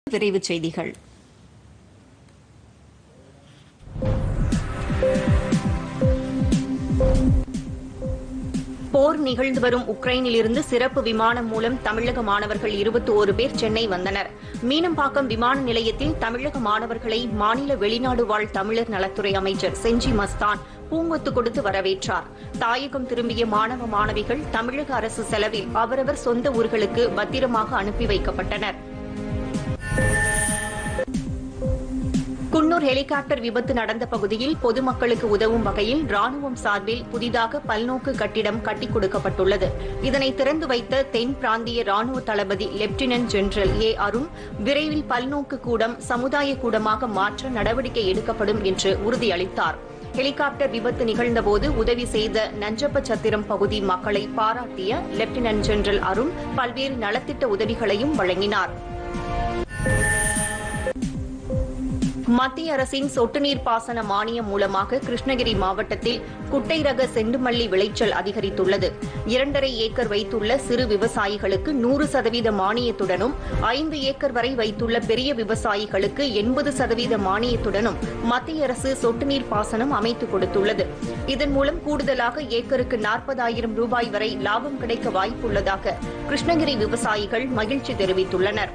விரைவுச் செய்திகள். போர் நிகழ்ந்து வரும் உக்ரைனிலிருந்து சிறப்பு விமானம் மூலம் தமிழக மாணவர்கள் 21 பேர் சென்னை வந்தனர். மீனம்பாக்கம் விமான நிலையத்தில் தமிழக மாணவர்களை மாநில வெளிநாடு வாழ் தமிழர் நலத்துறை அமைச்சர் செஞ்சி மஸ்தான் பூங்கொத்து கொடுத்து வரவேற்றார். தாயகம் திரும்பிய மாணவ மாணவிகள் தமிழக அரசு செலவில் அவரவர் சொந்த ஊர்களுக்கு பத்திரமாக அனுப்பி வைக்கப்பட்டனர். குன்னூர் ஹெலிகாப்டர் விபத்து நடந்த பகுதியில் பொதுமக்களுக்கு உதவும் வகையில் ராணுவம் சார்பில் புதிதாக பல்நோக்கு கட்டிடம் கட்டிக் கொடுக்கப்பட்டுள்ளது. இதனை திறந்து வைத்த தென் பிராந்திய ராணுவ தளபதி லெப்டினன்ட் ஜெனரல் ஏ அருண், விரைவில் பல்நோக்கு கூடம் சமுதாய கூடமாக மாற்ற நடவடிக்கை எடுக்கப்படும் என்று உறுதியளித்தார். ஹெலிகாப்டர் விபத்து நிகழ்ந்தபோது உதவி செய்த நஞ்சப்பச்சத்திரம் பகுதி மக்களை பாராட்டிய லெப்டினன்ட் ஜெனரல் அருண் பல்வேறு நலத்திட்ட உதவிகளையும் வழங்கினார். மத்திய அரசின் சொட்டு நீர் பாசன மானியம் மூலமாக கிருஷ்ணகிரி மாவட்டத்தில் குட்டை ரக செண்டுமல்லி விளைச்சல் அதிகரித்துள்ளது. 2.5 ஏக்கர் வைத்துள்ள சிறு விவசாயிகளுக்கு 100% மானியத்துடனும் 5 ஏக்கர் வரை வைத்துள்ள பெரிய விவசாயிகளுக்கு 80% மானியத்துடனும் மத்திய அரசு சொட்டு நீர் பாசனம் அமைத்துக் கொடுத்துள்ளது. இதன் மூலம் கூடுதலாக ஏக்கருக்கு 40,000 ரூபாய் வரை லாபம் கிடைக்க வாய்ப்புள்ளதாக கிருஷ்ணகிரி விவசாயிகள் மகிழ்ச்சி தெரிவித்துள்ளனர்.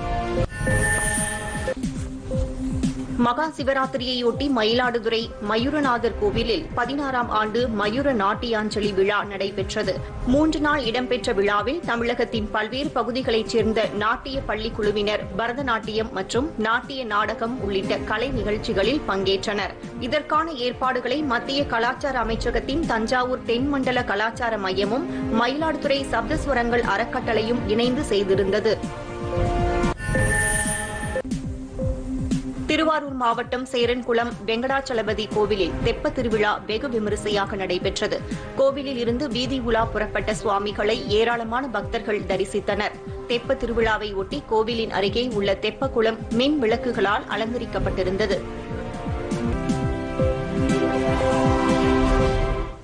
மகா சிவராத்திரியையொட்டி மயிலாடுதுறை மயூரநாதர் கோவிலில் 16ஆம் ஆண்டு மயூர நாட்டியாஞ்சலி விழா நடைபெற்றது. 3 நாள் இடம்பெற்ற விழாவில் தமிழகத்தின் பல்வேறு பகுதிகளைச் சேர்ந்த நாட்டிய பள்ளிக் குழுவினர் பரதநாட்டியம் மற்றும் நாட்டிய நாடகம் உள்ளிட்ட கலை நிகழ்ச்சிகளில் பங்கேற்றனர். இதற்கான ஏற்பாடுகளை மத்திய கலாச்சார அமைச்சகத்தின் தஞ்சாவூர் தென்மண்டல கலாச்சார மையமும் மயிலாடுதுறை சப்தஸ்வரங்கள் அறக்கட்டளையும் இணைந்து செய்திருந்தது. திருவாரூர் மாவட்டம் சேரன்குளம் வெங்கடாச்சலபதி கோவிலில் தெப்ப திருவிழா வெகு விமரிசையாக நடைபெற்றது. கோவிலில் இருந்து வீதி உலா புறப்பட்ட சுவாமிகளை ஏராளமான பக்தர்கள் தரிசித்தனர். தெப்ப திருவிழாவை ஒட்டி கோவிலின் அருகே உள்ள தெப்பக்குளம் மின் விளக்குகளால் அலங்கரிக்கப்பட்டிருந்தது.